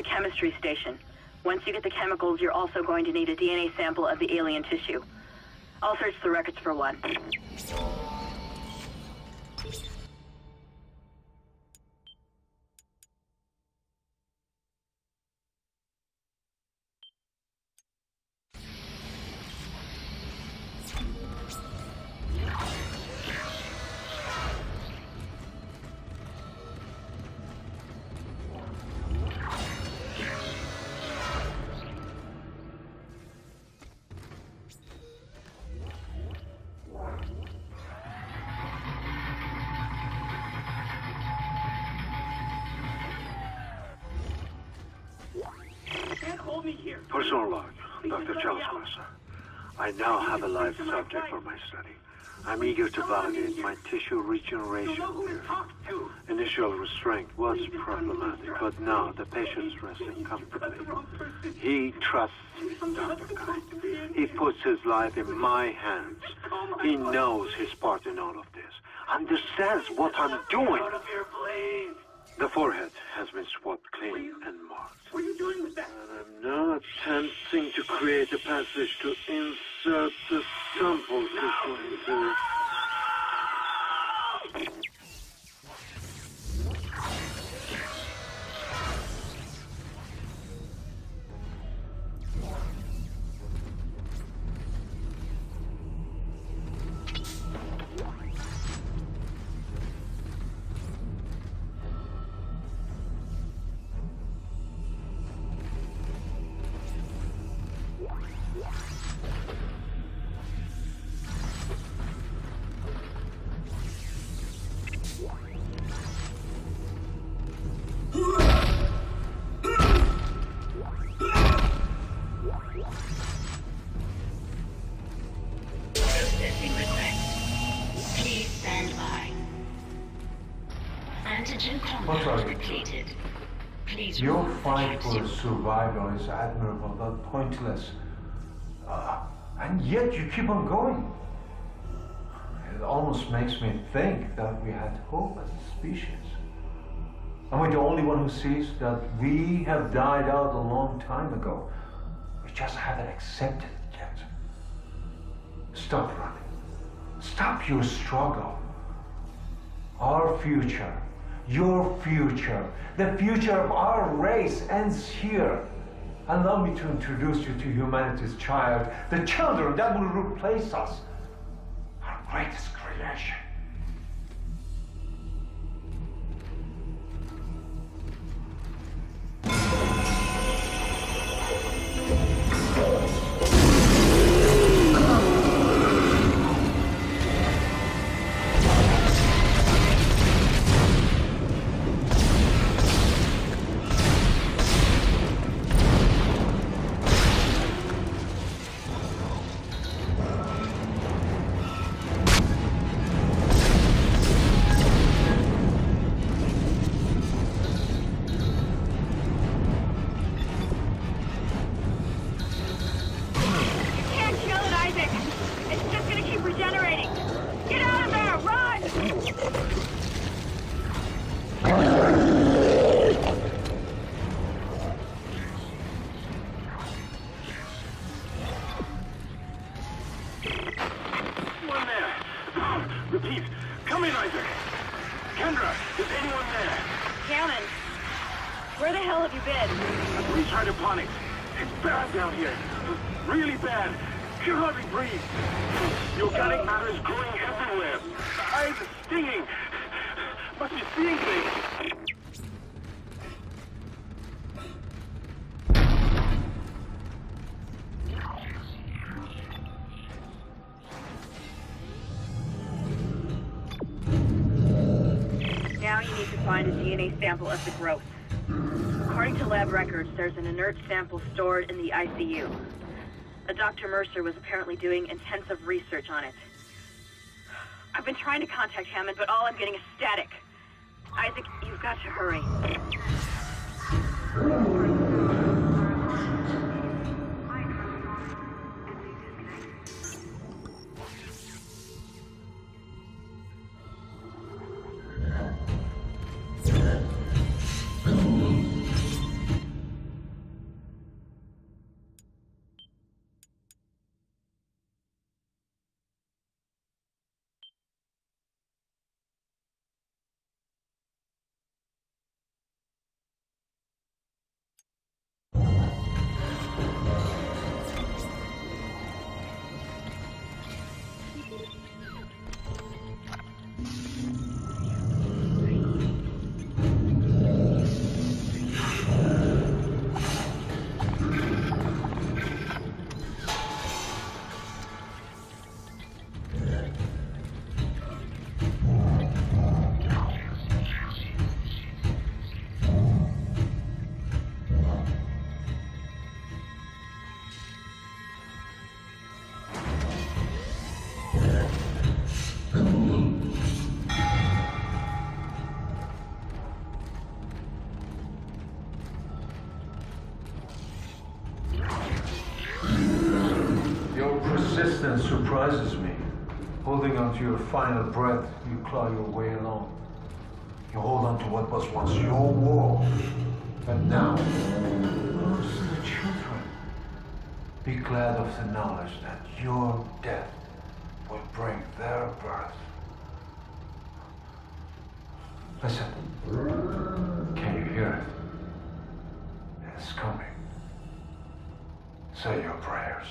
chemistry station. Once you get the chemicals, you're also going to need a DNA sample of the alien tissue. I'll search the records for one. Personal log, Dr. Charles Mercer. I now have a live subject for my study. I'm eager to validate my tissue regeneration theory. Initial restraint was problematic, but now the patient's resting comfortably. He trusts Dr. Kite. He puts his life in my hands. He knows his part in all of this. Understands what I'm doing. The forehead has been swabbed clean and marked. What are you doing with that? And I'm now attempting to create a passage to insert the sample into... Your fight for survival is admirable but pointless. And yet you keep on going. It almost makes me think that we had hope as a species. Am I the only one who sees that we have died out a long time ago? We just haven't accepted it yet. Stop running. Stop your struggle. Our future, your future, the future of our race ends here. Allow me to introduce you to humanity's child, the children that will replace us, our greatest creation. Repeat. Come in, Isaac. Kendra, is anyone there? Hammond, where the hell have you been? I've reached hydroponics. It's bad down here. Really bad. Can hardly breathe. The organic matter is growing everywhere. Eyes are stinging. Must be seeing things. Now you need to find a DNA sample of the growth. According to lab records, there's an inert sample stored in the ICU. Dr. Mercer was apparently doing intensive research on it. I've been trying to contact Hammond, but all I'm getting is static. Isaac, you've got to hurry. persistence surprises me. Holding on to your final breath, you claw your way along. You hold on to what was once your world, and now belongs to the children. Be glad of the knowledge that your death will bring their birth. Listen. Can you hear it? It's coming. Say your prayers.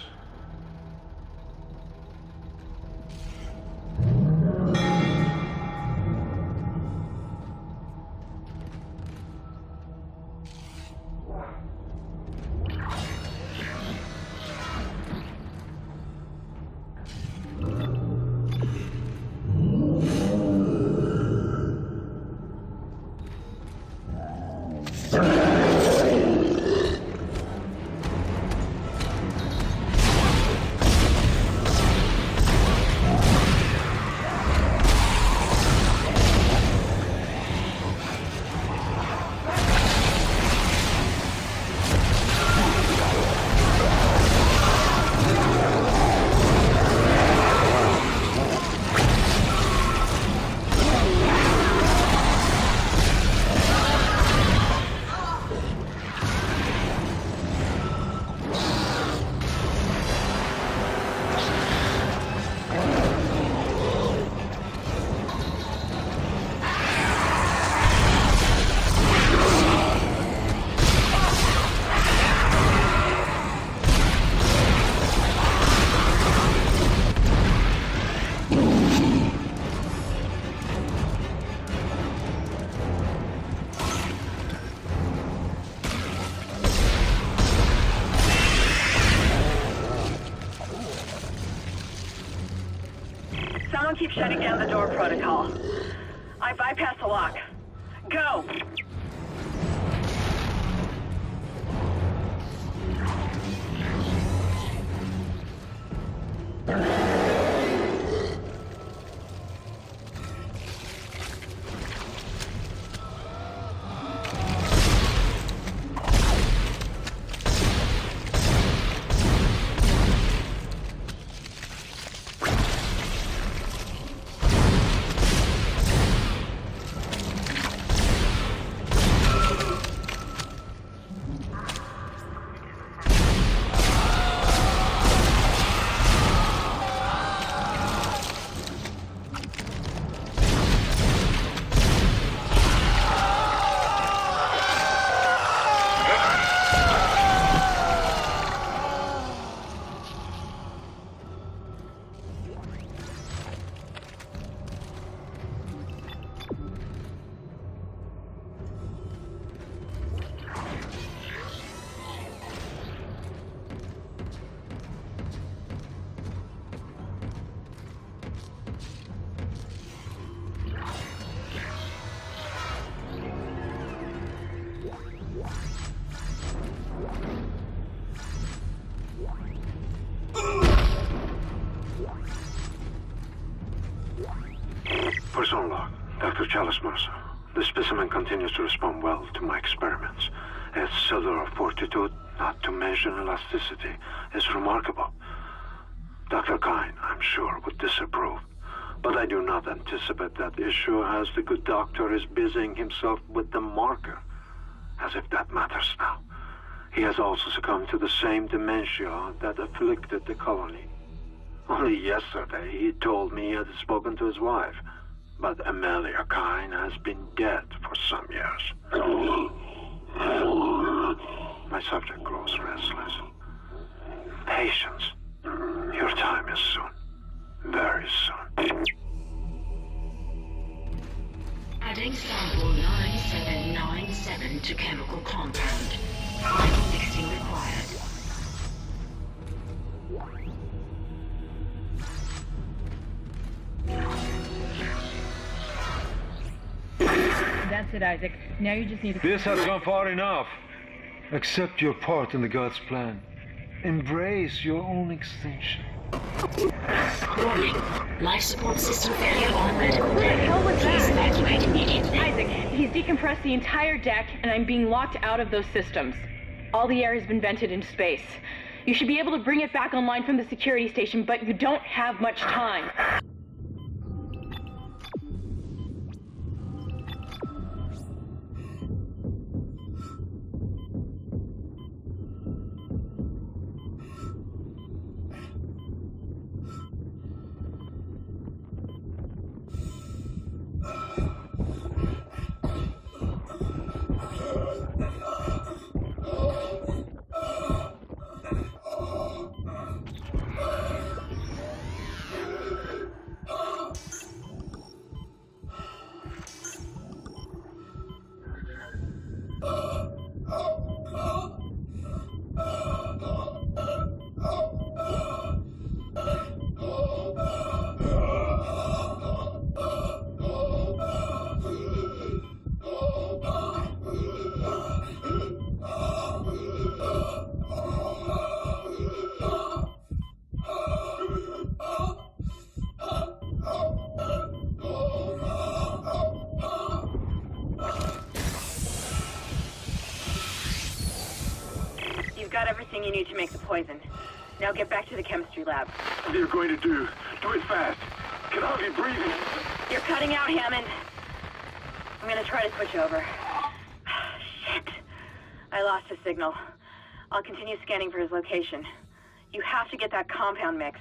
Someone keeps shutting down the door protocol. I bypassed the lock. Go! Person log, Dr. Chalice Mercer. The specimen continues to respond well to my experiments. Its cellular fortitude, not to mention elasticity, is remarkable. Dr. Kyne, I'm sure, would disapprove. But I do not anticipate that issue, as the good doctor is busying himself with the marker. As if that matters now. He has also succumbed to the same dementia that afflicted the colony. Only yesterday he told me he had spoken to his wife. But Amelia Kyne has been dead for some years. My subject grows restless. Patience. Your time is soon. Very soon. Adding sample 9797 to chemical compound. Final mixing required. That's it, Isaac. Now you just need to... This has gone far enough. Accept your part in the God's plan. Embrace your own extinction. Warning. Life support system failure on medical What the hell was Please that? evacuate immediately. Isaac, he's decompressed the entire deck, and I'm being locked out of those systems. All the air has been vented into space. You should be able to bring it back online from the security station, but you don't have much time. You've got everything you need to make the poison. Now get back to the chemistry lab. What are you going to do? Do it fast. Can hardly breathe. You're cutting out, Hammond. I'm gonna try to switch over. Shit. I lost his signal. I'll continue scanning for his location. You have to get that compound mixed.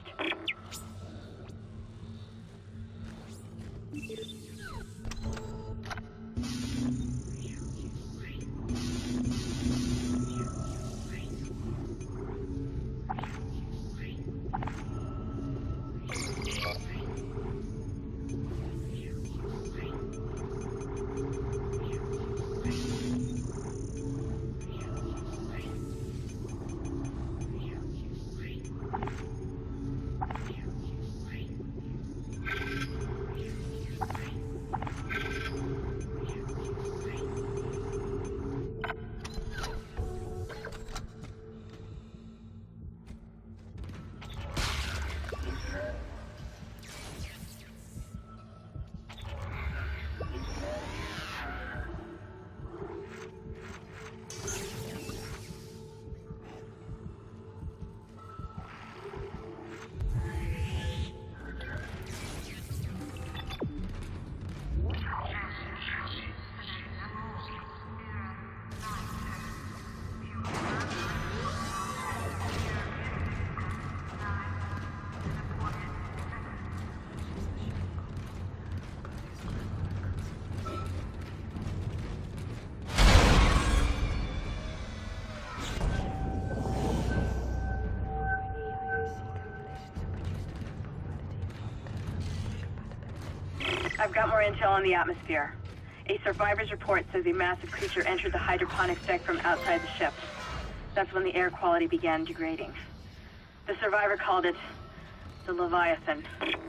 I've got more intel on the atmosphere. A survivor's report says a massive creature entered the hydroponics deck from outside the ship. That's when the air quality began degrading. The survivor called it the Leviathan.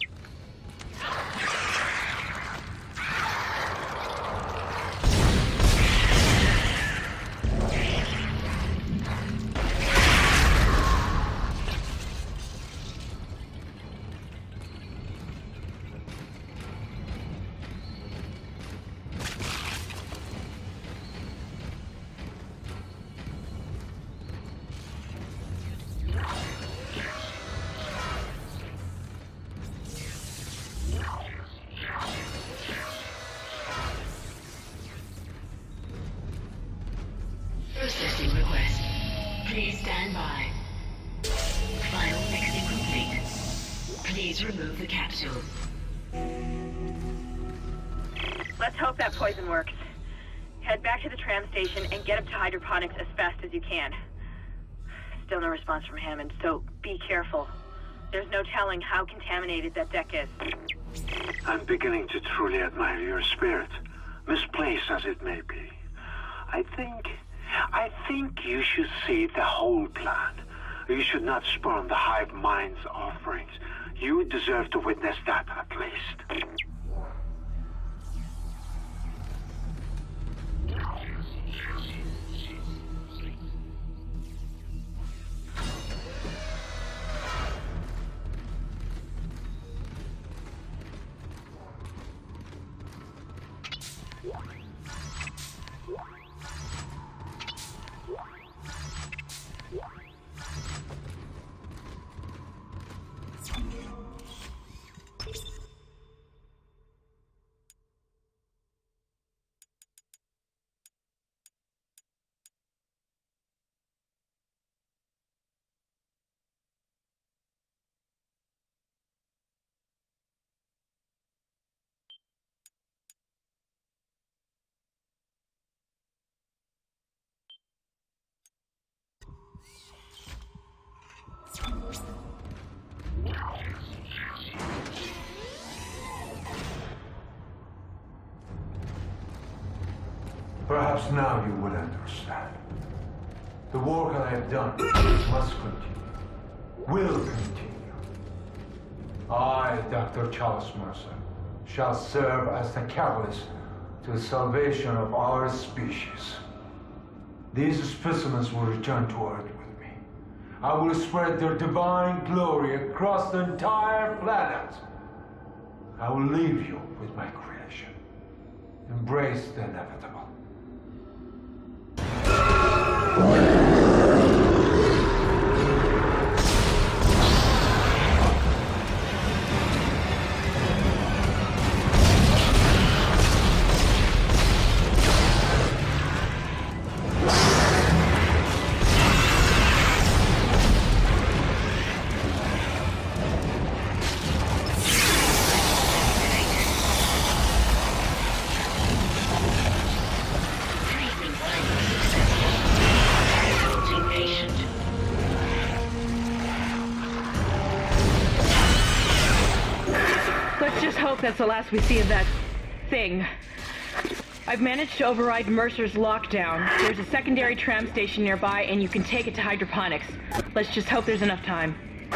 Processing request. Please stand by. Final mixing complete. Please remove the capsule. Let's hope that poison works. Head back to the tram station and get up to hydroponics as fast as you can. Still no response from Hammond, so be careful. There's no telling how contaminated that deck is. I'm beginning to truly admire your spirit, misplaced as it may be. I think you should see the whole plan. You should not spurn the hive mind's offerings. You deserve to witness that at least. Perhaps now you will understand. The work I have done must continue. Will continue. I, Dr. Charles Mercer, shall serve as the catalyst to the salvation of our species. These specimens will return to Earth with me. I will spread their divine glory across the entire planet. I will leave you with my creation. Embrace the inevitable. That's the last we see of that thing. I've managed to override Mercer's lockdown. There's a secondary tram station nearby, and you can take it to hydroponics. Let's just hope there's enough time.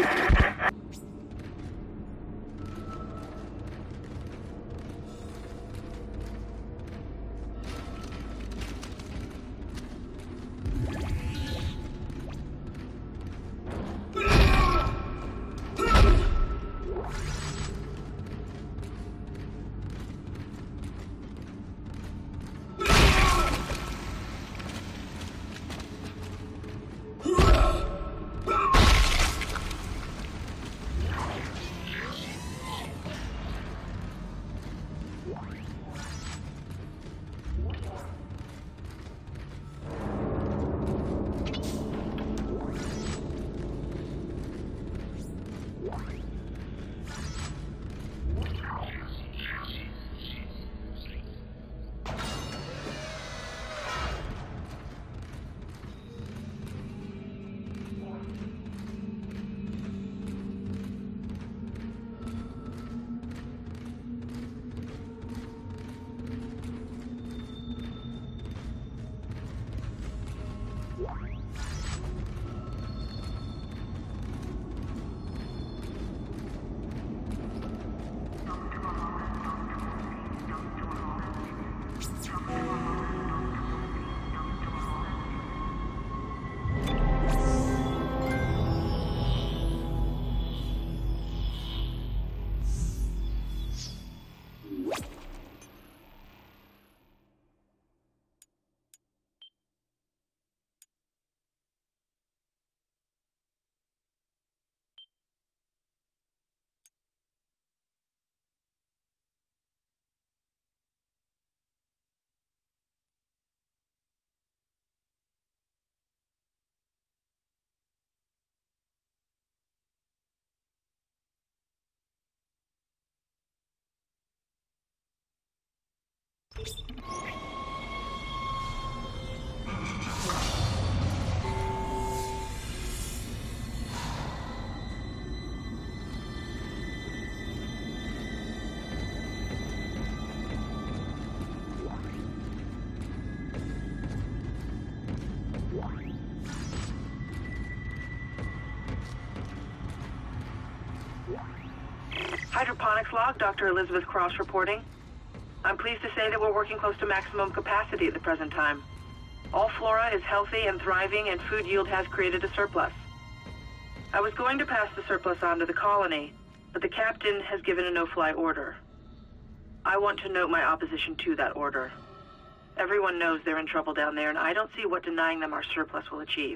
Hydroponics log, Dr. Elizabeth Cross reporting. I'm pleased to say that we're working close to maximum capacity at the present time. All flora is healthy and thriving, and food yield has created a surplus. I was going to pass the surplus on to the colony, but the captain has given a no-fly order. I want to note my opposition to that order. Everyone knows they're in trouble down there, and I don't see what denying them our surplus will achieve.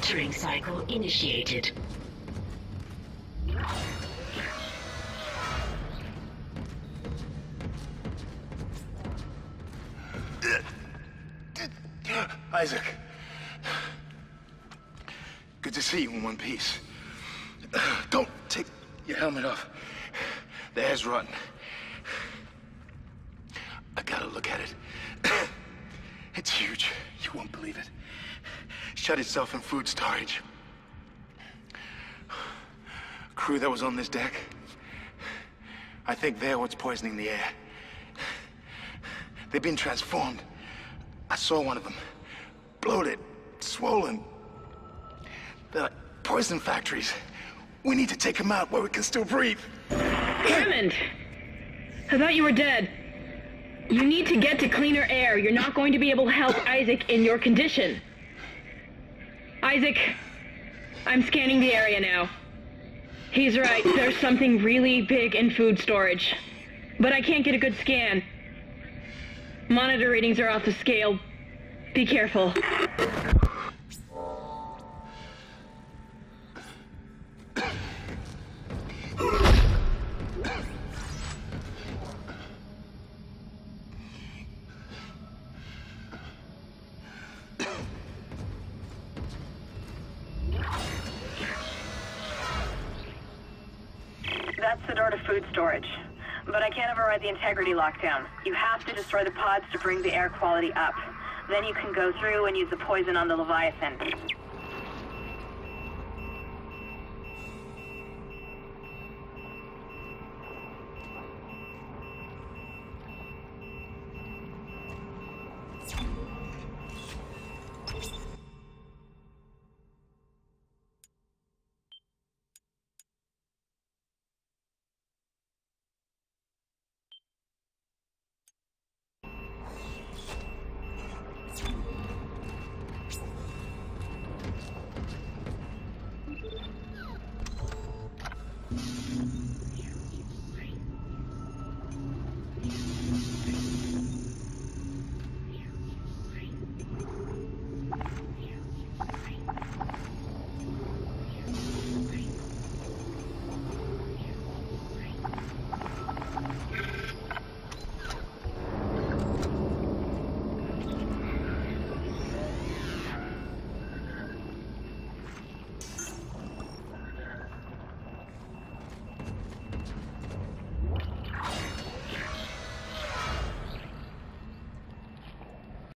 Monitoring cycle initiated. Isaac. Good to see you in one piece. Don't take your helmet off. The air's rotten. I gotta look at it. It's huge. You won't believe it. Shut itself in food storage. Crew that was on this deck, I think they're what's poisoning the air. They've been transformed. I saw one of them. Bloated, swollen. They're like poison factories. We need to take them out where we can still breathe. Hammond! I thought you were dead. You need to get to cleaner air. You're not going to be able to help Isaac in your condition. Isaac, I'm scanning the area now. He's right, there's something really big in food storage. But I can't get a good scan. Monitor readings are off the scale. Be careful. That's the door to food storage. But I can't override the integrity lockdown. You have to destroy the pods to bring the air quality up. Then you can go through and use the poison on the Leviathan.